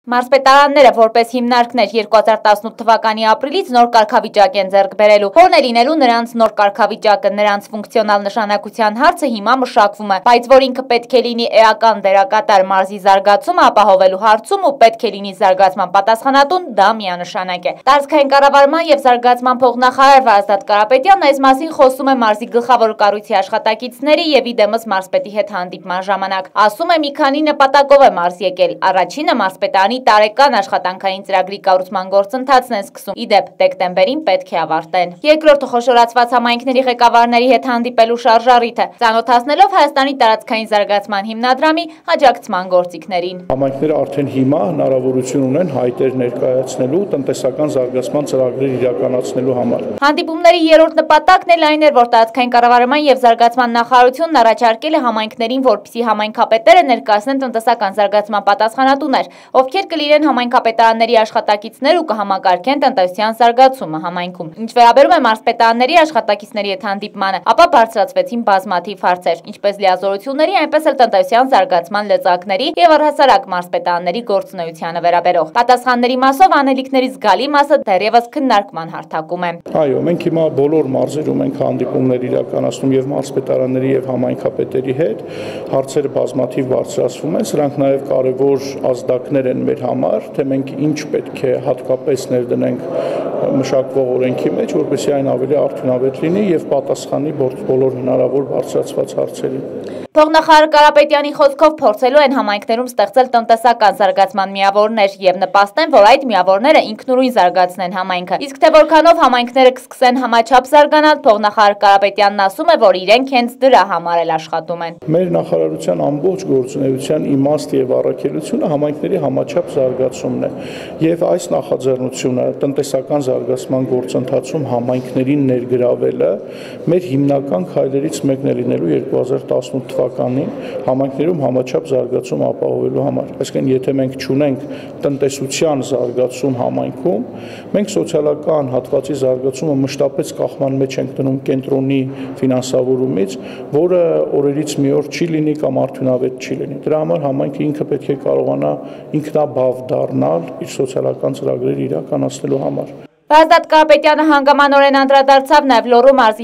Մարզպետարանները որպես հիմնարկներ 2018 թվականի ապրիլից նոր կարգավիճակ են ձեռք բերելու։ Որն է լինելու նրանց նոր կարգավիճակը, նրանց ֆունկցիոնալ նշանակության հարցը հիմա մշակվում է, բայց որ ինքը պետք է լինի էական դերակատար մարզի զարգացումը ապահովելու հարցում ու պետք է լինի զարգացման պատասխանատուն, դա միանշանակ է։ Տարածքային կառավարման եւ զարգացման փոխնախարար Վարազդատ Կարապետյանն այս մասին խոսում է մարզի գլխավոր կառույցի աշխատակիցների եւ իդեմս մարզպետի հետ հանդիպման ժամանակ։ Ասում է մի քանի նպատակով է մարզ եկել։ Առաջինը մարզպետարանի տարեկան աշխատանքային ծրագրի կառուցման գործընթացն են սկսում։ Իդեպ դեկտեմբերին պետք է ավարտեն։ Երկրորդը խոշորացված համայնքների ղեկավարների հետ հանդիպելու շարժառիթ է, ծանոթացնելով Հայաստանի տարածքային զարգացման հիմնադրամի աջակցման գործիքներին։ Համայնքները արդեն հիմա հնարավորություն ունեն հայտեր ներկայացնելու տնտեսական զարգացման ծրագրեր իրականացնելու համար։ Հանդիպումների երրորդ նպատակն էլ այն էր, որ տարածքային կառավարման եւ զարգացման նախարարությունն առաջարկել է համայնքներին, որպեսզի համայնքապետերը ներկայացնեն տնտեսական զարգացման պատասխանատուներ, ովքեր կլինեն համայնքապետարանների աշխատակիցներ ու կհամակարգեն տնտեսության զարգացումը համայնքում։ Ինչ վերաբերում է մարզպետարանների աշխատակիցների հետ հանդիպմանը, ապա բարձրացվեցին բազմաթիվ հարցեր, ինչպես լիազորությունների, այնպես էլ տնտեսության զարգացման լծակների եւ առհասարակ մարզպետարանների գործունեությանը վերաբերող։ Պատասխանների մասով անելիքների զգալի մասը դեռևս քննարկման հարթակում է։ Այո, մենք հիմա բոլոր մարզերում ենք հանդիպումներ իրականացնում եւ մարզպետարանների եւ համայնքապետերի հետ, հարցերը բազմաթիվ բարձրացվում են, սրանք նաեւ կարեւոր ազդակներ են մեր համար, թե մենք ինչ պետք է հատկապես ներդնենք մշակվող օրենքի մեջ, որպեսզի այն ավելի արդյունավետ լինի եւ պատասխանի բոլոր հնարավոր բարձրացված հարցերին։ Փոխնախարար Կարապետյանի խոսքով փորձելու են համայնքներում ստեղծել տնտեսական զարգացման միավորներ եւ նպաստեն, որ այդ միավորները ինքնուրույն զարգացնեն համայնքը։ Իսկ թե որքանով համայնքները կսկսեն համաչափ զարգանալ, փոխնախարար Կարապետյանն ասում է, որ իրենք հենց դրա համար էլ աշխատում են։ Մեր նախարարության ամբողջ գործունեության իմաստը եւ առաքելությունը համայնքների համաչափ զարգացումն է եւ այս նախաձեռնությունը տնտեսական զարգացման գործընթացում համայնքներին ներգրավելը մեր հիմնական քայլերից մեկն է լինելու 2018 թվականին համայնքներում համաչափ զարգացում ապահովելու համար։ Այսինքն, եթե մենք չունենք տնտեսության զարգացում համայնքում, մենք սոցիալական հատվածի զարգացումը մշտապես կախման մեջ ենք դնում կենտրոնի ֆինանսավորումից, որը օրերից մի օր չի լինի կամ արդյունավետ չի լինի։ Դրա համար համայնքը ինքը պետք է կարողանա ինքնաբավ դառնալ իր սոցիալական ծրագրերը իրականացնելու համար։ Վարազդատ Կարապետյանը հանգամանորեն անդրադարձավ նաև Լոռու մարզի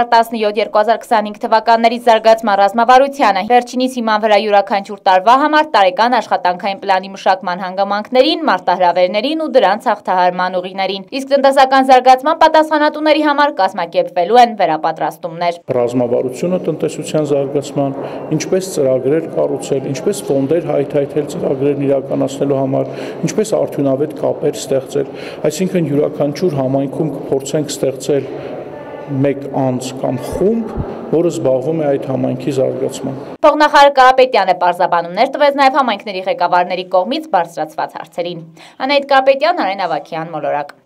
2017-2025 թվականների զարգացման ռազմավարությանը, վերջինիս հիման վրա յուրաքանչյուր տարվա համար տարեկան աշխատանքային պլանի մշակման հանգամանքներին, մարտահրավերներին ու դրանց հաղթահարման ուղիներին։ Իսկ տնտեսական զարգացման պատասխանատուների համար կազմակերպվելու են վերապատրաստումներ։ Ռազմավարությունը տնտեսության զարգացման, ինչպես ծրագրեր կառուցել, ինչպես ֆոնդեր հայթայթել ծրագրերն իրականացնելու համար, ինչպես արդյունավետ կապեր ստեղծել, այսինքն յուրաքանչյուր համայնքում կփորձենք ստեղծել մեկ անձ կամ խումբ, որը զբաղվում է այդ համայնքի զարգացման։ Փոխնախարար Կարապետյանը պարզաբանումներ տվեց նաև համայնքների ղեկավարների կողմից բարձրացված հարցերին։ Անահիտ Կարապետյան, Արեն Ավագյան, Մոլորակ։